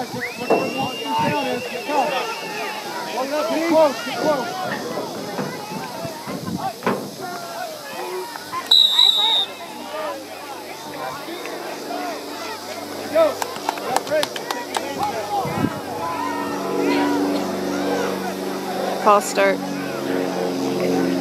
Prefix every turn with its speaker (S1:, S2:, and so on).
S1: Guys, look where the down is. Get close, get close. Go.
S2: False start.